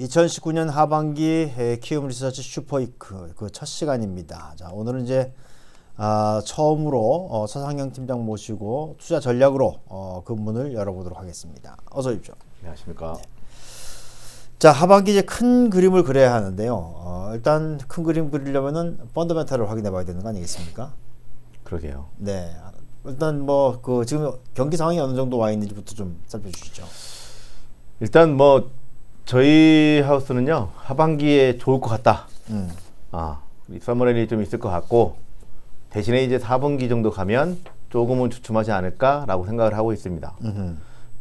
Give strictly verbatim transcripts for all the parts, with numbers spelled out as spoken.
이천십구 년 하반기 키움 리서치 슈퍼위크 그 첫 시간입니다. 자, 오늘은 이제 아, 처음으로 어, 서상영 팀장 모시고 투자 전략으로 어, 그 문을 열어보도록 하겠습니다. 어서 오십시오. 안녕하십니까. 네. 자, 하반기 이제 큰 그림을 그려야 하는데요. 어, 일단 큰 그림 그리려면은 펀더멘탈을 확인해 봐야 되는 거 아니겠습니까? 그러게요. 네. 일단 뭐 그 지금 경기 상황이 어느 정도 와 있는지부터 좀 살펴주시죠. 일단 뭐 저희 하우스는요 하반기에 좋을 것 같다. 음. 아, 서머랠리 좀 있을 것 같고 대신에 이제 사 분기 정도 가면 조금은 주춤하지 않을까라고 생각을 하고 있습니다. 음흠.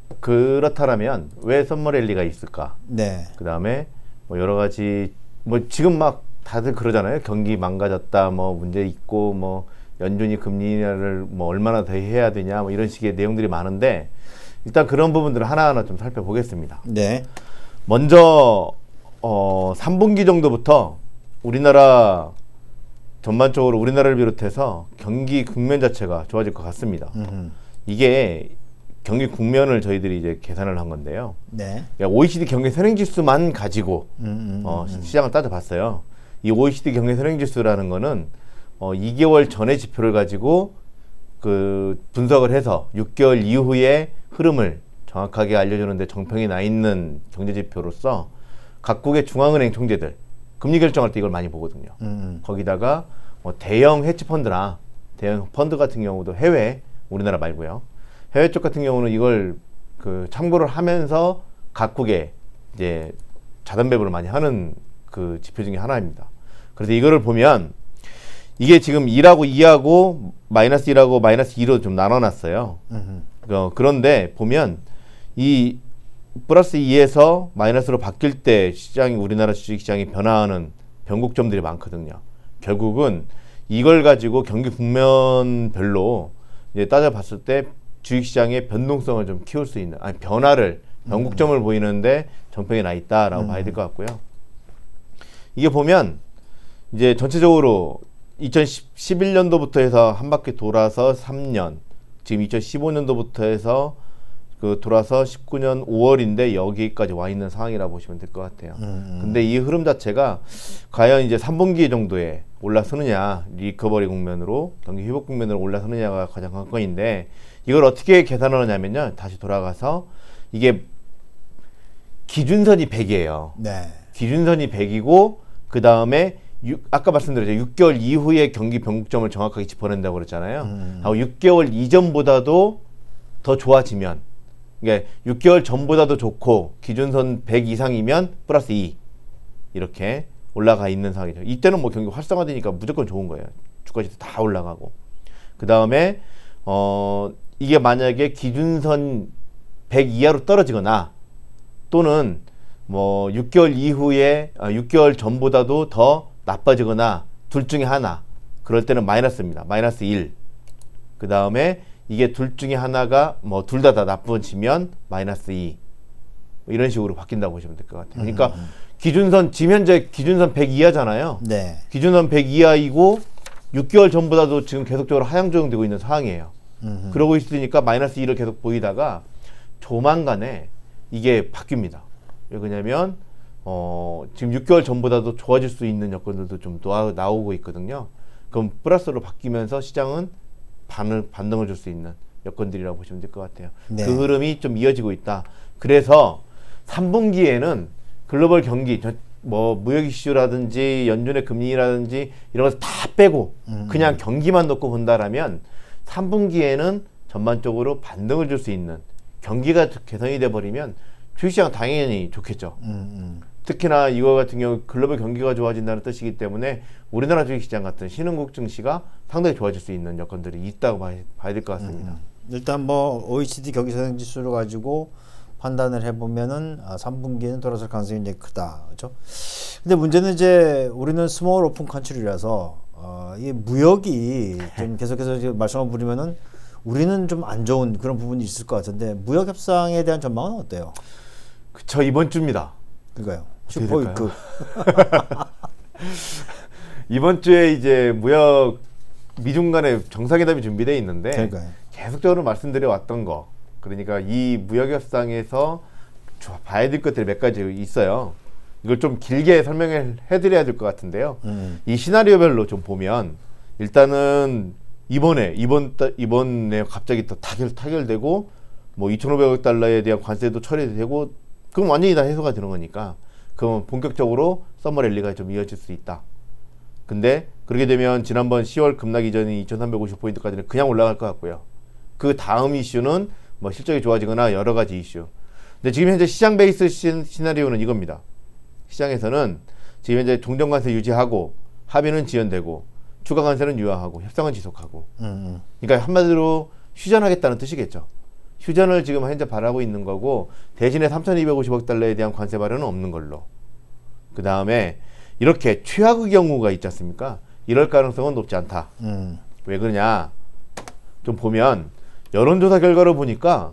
그렇다면 왜 서머랠리가 있을까? 네. 그 다음에 뭐 여러 가지 뭐 지금 막 다들 그러잖아요. 경기 망가졌다, 뭐 문제 있고, 뭐 연준이 금리 인하를 뭐 얼마나 더 해야 되냐, 뭐 이런 식의 내용들이 많은데 일단 그런 부분들을 하나하나 좀 살펴보겠습니다. 네. 먼저 어, 삼 분기 정도부터 우리나라 전반적으로 우리나라를 비롯해서 경기 국면 자체가 좋아질 것 같습니다. 음흠. 이게 경기 국면을 저희들이 이제 계산을 한 건데요. 네. 오이시디 경기 선행지수만 가지고 음, 음, 어, 음. 시장을 따져봤어요. 이 오이시디 경기 선행지수라는 거는 어, 이 개월 전의 지표를 가지고 그 분석을 해서 육 개월 이후의 흐름을 정확하게 알려주는데 정평이 나 있는 경제지표로서 각국의 중앙은행 총재들 금리 결정할 때 이걸 많이 보거든요. 음. 거기다가 뭐 대형 헤지펀드나 대형 펀드 같은 경우도 해외, 우리나라 말고요. 해외 쪽 같은 경우는 이걸 그 참고를 하면서 각국의 이제 자산 배분을 많이 하는 그 지표 중에 하나입니다. 그래서 이거를 보면 이게 지금 일하고 이하고 마이너스 일하고 마이너스 이로 좀 나눠놨어요. 어, 그런데 보면 이 플러스 이에서 마이너스로 바뀔 때 시장이 우리나라 주식시장이 변화하는 변곡점들이 많거든요. 결국은 이걸 가지고 경기 국면별로 이제 따져봤을 때 주식시장의 변동성을 좀 키울 수 있는, 아니 변화를 변곡점을 음. 보이는데 정평이 나 있다라고 음. 봐야 될 것 같고요. 이게 보면 이제 전체적으로 이천십일 년도부터 해서 한 바퀴 돌아서 삼 년, 지금 이천십오 년도부터 해서 그 돌아서 십구 년 오월인데 여기까지 와 있는 상황이라 보시면 될 것 같아요. 음. 근데 이 흐름 자체가 과연 이제 삼 분기 정도에 올라서느냐, 리커버리 국면으로 경기 회복 국면으로 올라서느냐가 가장 관건인데 이걸 어떻게 계산을 하냐면요. 다시 돌아가서 이게 기준선이 백이에요. 네. 기준선이 백이고 그 다음에 아까 말씀드렸죠. 육 개월 이후에 경기 변곡점을 정확하게 짚어낸다고 그랬잖아요. 음. 하고 육 개월 이전보다도 더 좋아지면, 그러니까 육 개월 전보다도 좋고 기준선 백 이상이면 플러스 이 이렇게 올라가 있는 상황이죠. 이때는 뭐 경기 활성화되니까 무조건 좋은 거예요. 주가지수 다 올라가고. 그 다음에 어 이게 만약에 기준선 백 이하로 떨어지거나 또는 뭐 육 개월 이후에 아, 육 개월 전보다도 더 나빠지거나 둘 중에 하나, 그럴 때는 마이너스입니다. 마이너스 일. 그 다음에 이게 둘 중에 하나가 뭐 둘 다 다 나빠지면 마이너스 이. 뭐 이런 식으로 바뀐다고 보시면 될 것 같아요. 그러니까 음. 기준선, 지금 현재 기준선 백 이하잖아요. 네. 기준선 백 이하이고 육 개월 전보다도 지금 계속적으로 하향 조정되고 있는 상황이에요. 음흠. 그러고 있으니까 마이너스 일을 계속 보이다가 조만간에 이게 바뀝니다. 왜 그러냐면 어, 지금 육 개월 전보다도 좋아질 수 있는 여건들도 좀 나오, 나오고 있거든요. 그럼 플러스로 바뀌면서 시장은 반을, 반등을 줄 수 있는 여건들이라고 보시면 될 것 같아요. 네. 그 흐름이 좀 이어지고 있다. 그래서 삼 분기에는 글로벌 경기, 뭐 무역 이슈라든지 연준의 금리라든지 이런 것을 다 빼고 음. 그냥 경기만 놓고 본다라면 삼 분기에는 전반적으로 반등을 줄 수 있는, 경기가 개선이 돼버리면 주식시장 당연히 좋겠죠. 음, 음. 특히나 이거 같은 경우 글로벌 경기가 좋아진다는 뜻이기 때문에 우리나라 주식시장 같은 신흥국 증시가 상당히 좋아질 수 있는 여건들이 있다고 봐야, 봐야 될 것 같습니다. 음. 일단 뭐 오이시디 경기선행지수를 가지고 판단을 해보면은 아, 삼 분기에는 돌아설 가능성이 이제 크다, 그렇죠? 근데 문제는 이제 우리는 스몰 오픈 컨트리라서 어, 이 무역이 좀 계속해서 말씀을 부리면은 우리는 좀 안 좋은 그런 부분이 있을 것 같은데 무역 협상에 대한 전망은 어때요? 그쵸, 이번 주입니다. 그러니까요. 슈퍼위크. 이번 주에 이제 무역 미중 간의 정상회담이 준비되어 있는데 그러니까요. 계속적으로 말씀드려 왔던 거, 그러니까 이 무역 협상에서 봐야 될 것들이 몇 가지 있어요. 이걸 좀 길게 설명을 해드려야 될 것 같은데요. 음. 이 시나리오별로 좀 보면 일단은 이번에 이번 달 이번에 갑자기 또 타결 타결되고 뭐 이천오백억 달러에 대한 관세도 처리되고 그럼 완전히 다 해소가 되는 거니까 그럼 본격적으로 서머 랠리가 좀 이어질 수 있다. 근데 그렇게 되면 지난번 시월 급락 이전인 이천삼백오십 포인트까지는 그냥 올라갈 것 같고요. 그 다음 이슈는 뭐 실적이 좋아지거나 여러 가지 이슈. 근데 지금 현재 시장 베이스 시, 시나리오는 이겁니다. 시장에서는 지금 현재 종전관세 유지하고 합의는 지연되고 추가 관세는 유예하고 협상은 지속하고. 음. 그러니까 한마디로 휴전하겠다는 뜻이겠죠. 휴전을 지금 현재 바라고 있는 거고 대신에 삼천이백오십억 달러에 대한 관세 발효는 없는 걸로. 그 다음에 이렇게 최악의 경우가 있지 않습니까? 이럴 가능성은 높지 않다. 음. 왜 그러냐? 좀 보면 여론조사 결과를 보니까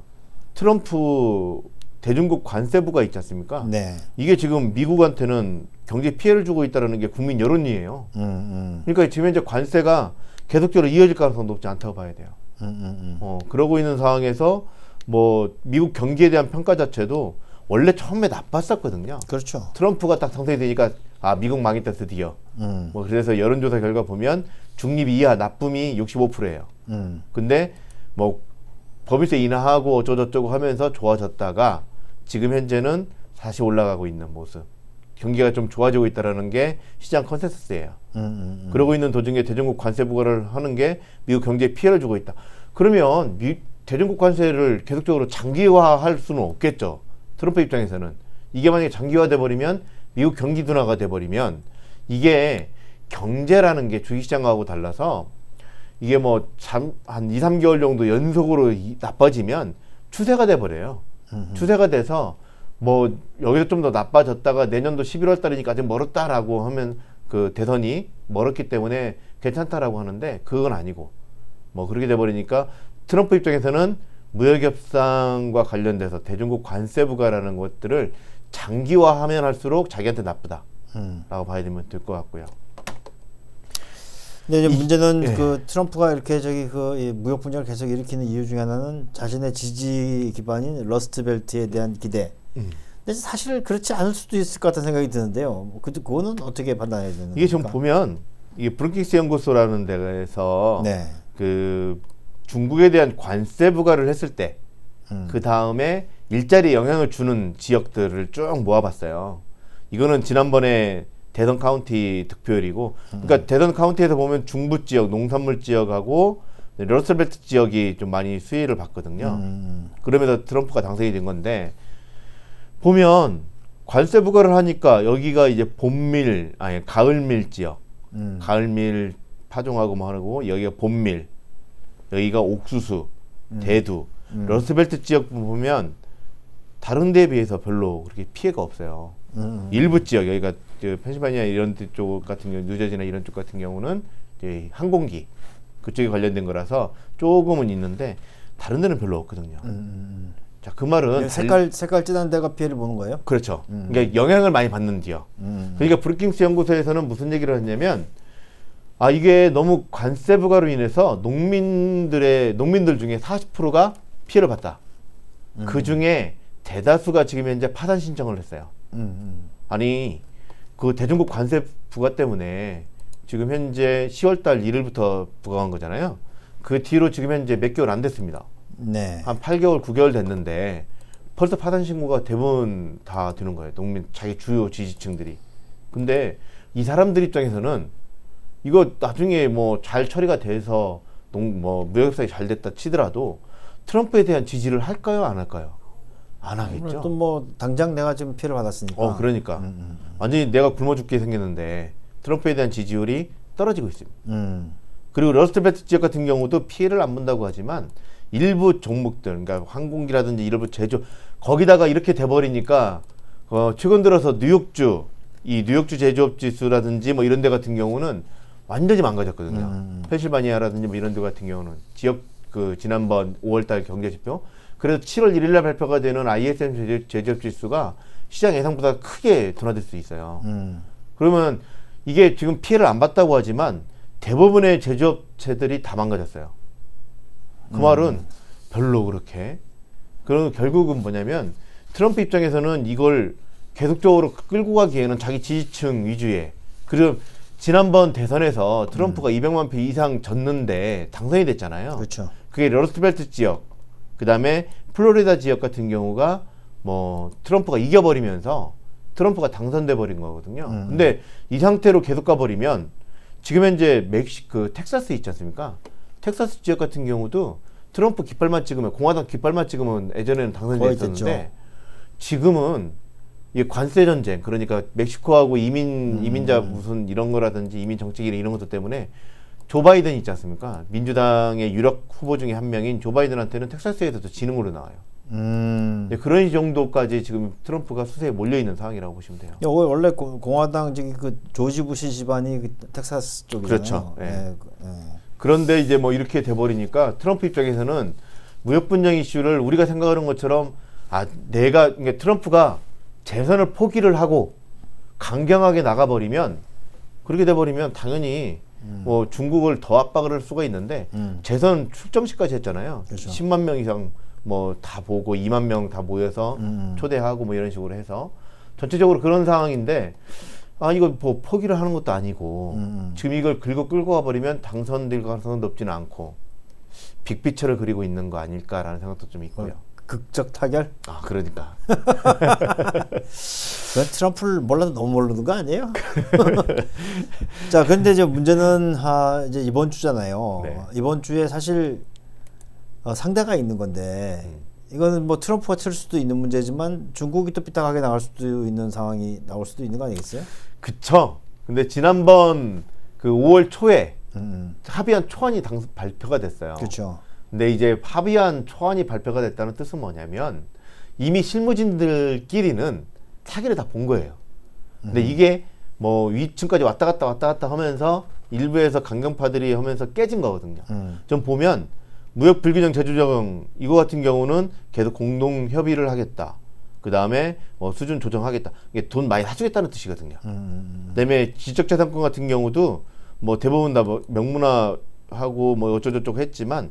트럼프 대중국 관세부가 있지 않습니까? 네. 이게 지금 미국한테는 경제 피해를 주고 있다는 게 국민 여론이에요. 음, 음. 그러니까 지금 현재 관세가 계속적으로 이어질 가능성은 높지 않다고 봐야 돼요. 음, 음, 음. 어, 그러고 있는 상황에서 뭐 미국 경기에 대한 평가 자체도 원래 처음에 나빴었거든요. 그렇죠. 트럼프가 딱 당선이 되니까 아 미국 망했다 드디어. 음. 뭐 그래서 여론조사 결과 보면 중립 이하 나쁨이 육십오 퍼센트예요. 음. 근데 뭐 법인세 인하하고 어쩌고저쩌고 하면서 좋아졌다가 지금 현재는 다시 올라가고 있는 모습. 경기가 좀 좋아지고 있다는 게 시장 컨센서스예요. 음, 음, 음. 그러고 있는 도중에 대중국 관세 부과를 하는 게 미국 경제에 피해를 주고 있다. 그러면 미, 대중국 관세를 계속적으로 장기화할 수는 없겠죠. 트럼프 입장에서는. 이게 만약에 장기화돼 버리면 미국 경기 둔화가 돼 버리면 이게 경제라는 게 주식시장하고 달라서 이게 뭐 한 이, 삼 개월 정도 연속으로 이, 나빠지면 추세가 돼 버려요. 음흠. 추세가 돼서 뭐 여기서 좀 더 나빠졌다가 내년도 십일월 달이니까 아직 멀었다라고 하면 그 대선이 멀었기 때문에 괜찮다라고 하는데 그건 아니고 뭐 그렇게 돼 버리니까 트럼프 입장에서는 무역협상과 관련돼서 대중국 관세 부과라는 것들을 장기화하면 할수록 자기한테 나쁘다라고 음. 봐야 되면 될 것 같고요. 근데 이제 이, 문제는 예. 그 트럼프가 이렇게 저기 그 무역 분쟁을 계속 일으키는 이유 중에 하나는 자신의 지지 기반인 러스트벨트에 대한 기대. 음. 근데 사실 그렇지 않을 수도 있을 것 같다는 생각이 드는데요. 그 그거는 어떻게 판단해야 되는 이게 좀 겁니까? 보면 이게 브룩킹스 연구소라는 데에서 네. 그 중국에 대한 관세 부과를 했을 때 그 음. 다음에 일자리에 영향을 주는 지역들을 쭉 모아봤어요. 이거는 지난번에 대선 카운티 득표율이고, 그러니까 음. 대선 카운티에서 보면 중부 지역, 농산물 지역하고 러스트벨트 지역이 좀 많이 수혜를 받거든요. 음. 그러면서 트럼프가 당선이 된 건데 보면 관세 부과를 하니까 여기가 이제 봄밀, 아니 가을밀 지역, 음. 가을밀 파종하고 뭐 하고 여기가 봄밀, 여기가 옥수수, 음. 대두, 음. 러스트벨트 지역 보면 다른 데에 비해서 별로 그렇게 피해가 없어요. 음. 일부 지역 여기가 펜실바니아 이런 쪽 같은 경우, 뉴저지나 이런 쪽 같은 경우는 이제 항공기 그쪽에 관련된 거라서 조금은 있는데 다른 데는 별로 없거든요. 음. 자, 그 말은 색깔 색깔 진한 데가 피해를 보는 거예요? 그렇죠. 음. 그러니까 영향을 많이 받는 지역. 음. 그러니까 브룩킹스 연구소에서는 무슨 얘기를 했냐면 아 이게 너무 관세 부과로 인해서 농민들의 농민들 중에 사십 퍼센트가 피해를 봤다. 음. 그 중에 대다수가 지금 현재 파산 신청을 했어요. 음. 아니 그 대중국 관세 부과 때문에 지금 현재 시월달 일 일부터 부과한 거잖아요. 그 뒤로 지금 현재 몇 개월 안 됐습니다. 네. 한 팔 개월, 구 개월 됐는데 벌써 파산 신고가 대부분 다 되는 거예요. 농민 자기 주요 지지층들이. 근데 이 사람들 입장에서는 이거 나중에 뭐 잘 처리가 돼서 농 뭐 무역협상이 잘 됐다 치더라도 트럼프에 대한 지지를 할까요, 안 할까요? 안 하겠죠. 또 뭐 당장 내가 지금 피해를 받았으니까. 어, 그러니까 음, 음. 완전히 내가 굶어 죽게 생겼는데 트럼프에 대한 지지율이 떨어지고 있습니다. 음. 그리고 러스트벨트 지역 같은 경우도 피해를 안 본다고 하지만 일부 종목들, 그러니까 항공기라든지 일부 제조 거기다가 이렇게 돼버리니까 어, 최근 들어서 뉴욕주 이 뉴욕주 제조업 지수라든지 뭐 이런 데 같은 경우는 완전히 망가졌거든요. 음. 펜실바니아라든지 뭐 이런 데 같은 경우는 지역 그 지난번 오월달 경제지표. 그래서 칠월 일 일날 발표가 되는 아이에스엠 제조업 지수가 시장 예상보다 크게 둔화될 수 있어요. 음. 그러면 이게 지금 피해를 안 봤다고 하지만 대부분의 제조업체들이 다 망가졌어요. 그 음. 말은 별로 그렇게. 그럼 결국은 뭐냐면 트럼프 입장에서는 이걸 계속적으로 끌고 가기에는 자기 지지층 위주의 그리고 지난번 대선에서 트럼프가 음. 이백만 표 이상 졌는데 당선이 됐잖아요. 그렇죠. 그게 러스트벨트 지역, 그 다음에 플로리다 지역 같은 경우가 뭐 트럼프가 이겨버리면서 트럼프가 당선돼 버린 거거든요. 음. 근데 이 상태로 계속 가버리면 지금 현재 멕시 그 텍사스 있지 않습니까? 텍사스 지역 같은 경우도 트럼프 깃발만 찍으면 공화당 깃발만 찍으면 예전에는 당선됐었는데 지금은 이게 관세 전쟁 그러니까 멕시코하고 이민 음. 이민자 무슨 이런 거라든지 이민 정책이나 이런 것들 때문에 조 바이든 있지 않습니까? 민주당의 유력 후보 중에 한 명인 조 바이든한테는 텍사스에서도 지는 걸로 나와요. 음. 그런 정도까지 지금 트럼프가 수세에 몰려 있는 상황이라고 보시면 돼요. 원래 공화당 저기 그 조지 부시 집안이 그 텍사스 쪽이잖아요. 그렇죠. 예. 예. 예. 그런데 이제 뭐 이렇게 돼버리니까 트럼프 입장에서는 무역 분쟁 이슈를 우리가 생각하는 것처럼 아 내가 그러니까 트럼프가 재선을 포기를 하고 강경하게 나가버리면 그렇게 돼버리면 당연히 음. 뭐 중국을 더 압박을 할 수가 있는데 음. 재선 출정식까지 했잖아요. 그렇죠. 십만 명 이상 뭐 다 보고 이만 명 다 모여서 음. 초대하고 뭐 이런 식으로 해서 전체적으로 그런 상황인데 아 이거 뭐 포기를 하는 것도 아니고 음. 지금 이걸 긁어 끌고 가버리면 당선될 가능성은 높지는 않고 빅피처를 그리고 있는 거 아닐까라는 생각도 좀 있고요. 어, 극적 타결? 아 그러니까. 그건 트럼프를 몰라도 너무 모르는 거 아니에요? 자, 근데 이제 문제는 하, 이제 이번 주잖아요. 네. 이번 주에 사실 어, 상대가 있는 건데 음. 이거는 뭐 트럼프가 칠 수도 있는 문제지만 중국이 또 삐딱하게 나갈 수도 있는 상황이 나올 수도 있는 거 아니겠어요? 그쵸. 근데 지난번 그 오월 초에 음. 합의한 초안이 당 발표가 됐어요. 그렇죠. 근데 이제 합의한 초안이 발표가 됐다는 뜻은 뭐냐면 이미 실무진들끼리는 사기를 다 본 거예요. 근데 음. 이게 뭐 위층까지 왔다 갔다 왔다 갔다 하면서 일부에서 강경파들이 하면서 깨진 거거든요. 음. 좀 보면 무역 불균형 제조 적용 이거 같은 경우는 계속 공동 협의를 하겠다. 그 다음에 뭐 수준 조정하겠다. 이게 돈 많이 사주겠다는 뜻이거든요. 음. 그다음에 지적재산권 같은 경우도 뭐 대부분 다 뭐 명문화하고 뭐 어쩌고저쩌고 했지만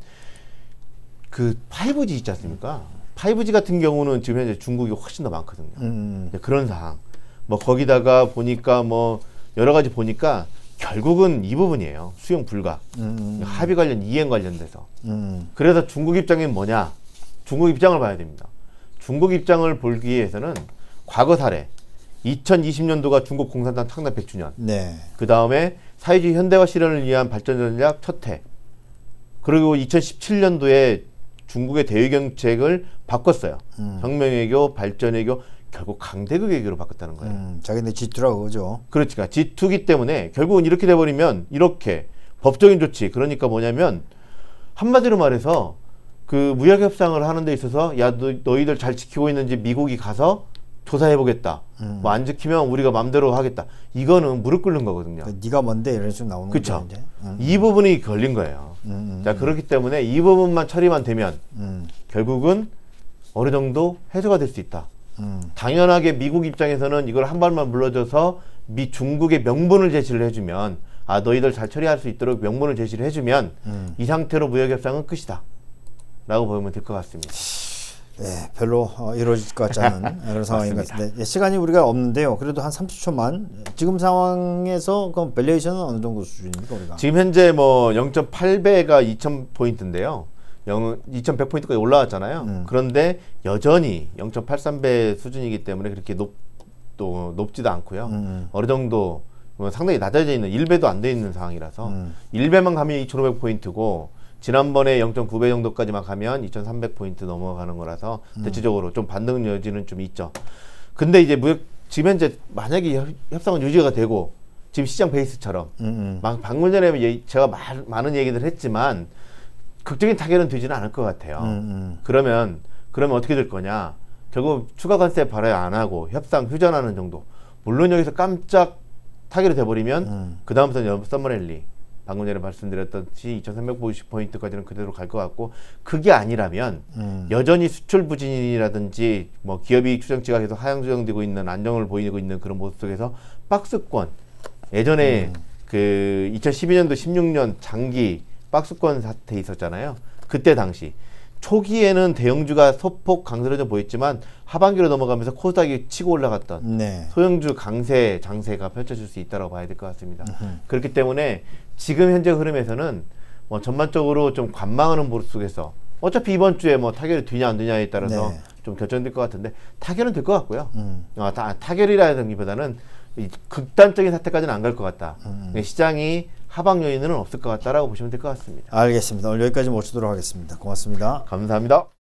그 파이브 지 있지 않습니까? 파이브 지 같은 경우는 지금 현재 중국이 훨씬 더 많거든요. 음. 그런 상황. 뭐 거기다가 보니까 뭐 여러 가지 보니까 결국은 이 부분이에요. 수용 불가. 음. 합의 관련 이행 관련돼서. 음. 그래서 중국 입장은 뭐냐? 중국 입장을 봐야 됩니다. 중국 입장을 보기 위해서는 과거 사례. 이천이십 년도가 중국 공산당 창당 백 주년. 네. 그 다음에 사회주의 현대화 실현을 위한 발전 전략 첫 해. 그리고 이천십칠 년도에 중국의 대외 정책을 바꿨어요. 음. 혁명외교, 발전외교, 결국 강대국 외교로 바꿨다는 거예요. 음, 자기네 지 투라고 그러죠. 그렇지. 지 투기 때문에 결국은 이렇게 돼버리면 이렇게 법적인 조치. 그러니까 뭐냐면 한마디로 말해서 그 무역협상을 하는 데 있어서 야 너, 너희들 잘 지키고 있는지 미국이 가서 조사해보겠다. 음. 뭐 안 지키면 우리가 맘대로 하겠다. 이거는 무릎 꿇는 거거든요. 그러니까 네가 뭔데 이런 식으로 나오는 거죠. 음. 이 부분이 걸린 거예요. 음, 음, 자 그렇기 때문에 이 부분만 처리만 되면 음. 결국은 어느 정도 해소가 될 수 있다. 음. 당연하게 미국 입장에서는 이걸 한 발만 물러줘서 미 중국의 명분을 제시를 해주면 아 너희들 잘 처리할 수 있도록 명분을 제시를 해주면 음. 이 상태로 무역협상은 끝이다 라고 보면 될 것 같습니다. 네, 별로 어, 이루어질 것 같지 않은 그런 상황인 것 같은데 네, 시간이 우리가 없는데요. 그래도 한 삼십 초만 지금 상황에서 그럼 밸류에이션은 어느 정도 수준입니까 우리가? 지금 현재 뭐 영 점 팔 배가 이천 포인트인데요. 이천백 포인트까지 올라왔잖아요. 음. 그런데 여전히 영 점 팔삼 배 수준이기 때문에 그렇게 높, 또 높지도 않고요. 음. 어느 정도 뭐 상당히 낮아져 있는 일 배도 안 돼 있는 상황이라서 음. 일 배만 가면 이천오백 포인트고 지난번에 영 점 구 배 정도까지만 가면 이천삼백 포인트 넘어가는 거라서 음. 대체적으로 좀 반등 여지는 좀 있죠. 근데 이제 무역 지금 현재 만약에 협, 협상은 유지가 되고 지금 시장 베이스처럼 음. 막 방금 전에 제가 말, 많은 얘기를 했지만 극적인 타결은 되지는 않을 것 같아요. 음, 음. 그러면 그러면 어떻게 될 거냐? 결국 추가 관세 발효 안 하고 협상 휴전하는 정도. 물론 여기서 깜짝 타결이 돼버리면 음. 그 다음부터는 썸머랠리. 방금 전에 말씀드렸듯이 이천삼백오십 포인트까지는 그대로 갈 것 같고 그게 아니라면 음. 여전히 수출 부진이라든지 뭐 기업이익 추정치가 계속 하향 조정되고 있는 안정을 보이고 있는 그런 모습 속에서 박스권 예전에 음. 그 이천십이 년도 십육 년 장기 박스권 사태 있었잖아요. 그때 당시 초기에는 대형주가 소폭 강세를 좀 보였지만 하반기로 넘어가면서 코스닥이 치고 올라갔던 네. 소형주 강세 장세가 펼쳐질 수 있다고 봐야 될 것 같습니다. 으흠. 그렇기 때문에 지금 현재 흐름에서는 뭐 전반적으로 좀 관망하는 모습 속에서 어차피 이번 주에 뭐 타결이 되냐 안 되냐에 따라서 네. 좀 결정될 것 같은데 타결은 될 것 같고요. 음. 아, 타, 타결이라기보다는 이 극단적인 사태까지는 안 갈 것 같다. 음. 시장이 하방 요인은 없을 것 같다라고 보시면 될 것 같습니다. 알겠습니다. 오늘 여기까지 모시도록 하겠습니다. 고맙습니다. 감사합니다.